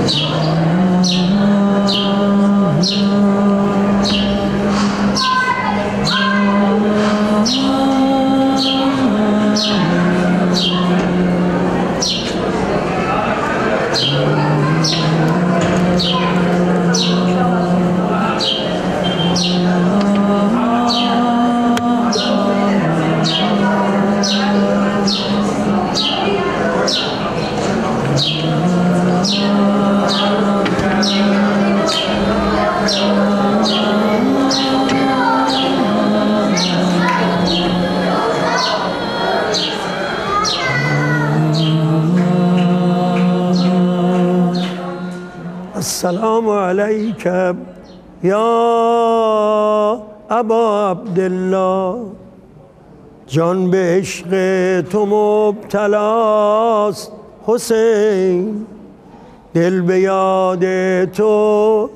السلام علیک یا ابا عبدالله، جان به عشق تو مبتلاست حسین، دل به یاد تو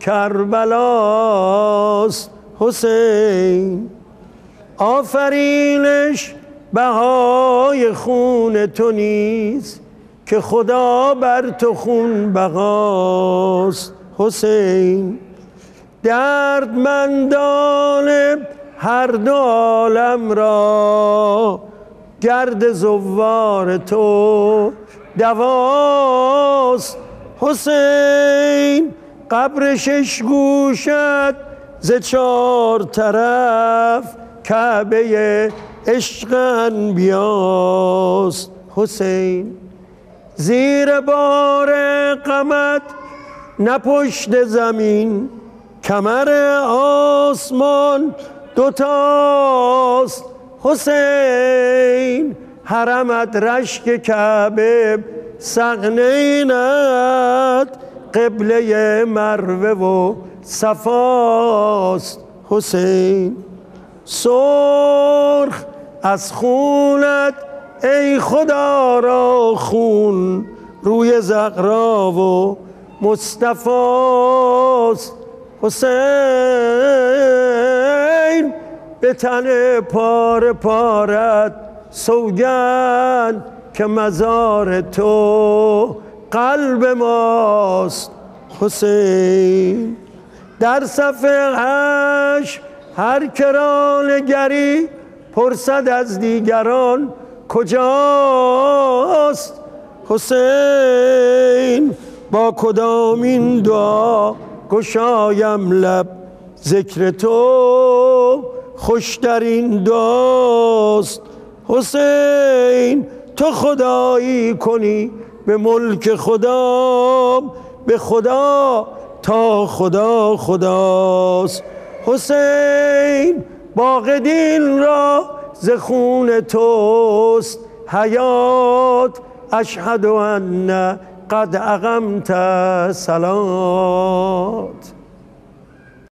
کربلاست حسین. آفرینش بهای خون تو نیست که خدا بر تو خون بقاست حسین. دردمندان هر دو عالم را گرد زوار تو دواست حسین. قبر شش گوشت ز چار طرف کعبه عشق انبیاست حسین. زیر بار غمت نه پشت زمین، کمر آسمان دوتاست حسین. حرمت رشک کعبه سقنینت، قبله مروه و صفاست حسین. سرخ از خونت ای خدا را خون، روی زغرا و مصطفاست حسین. به تن پاره پارت سوگند که مزار تو قلب ماست حسین. در صف حشر هر کران گری پرسد از دیگران کجاست حسین. با کدامین دعا گشایم لب، ذکر تو خوشترین دعاست حسین. تو خدایی کنی به ملک خدا، به خدا تا خدا خداست حسین. باغ دین را ز خون توست حیات، اشهد ان قد اقمت صلات.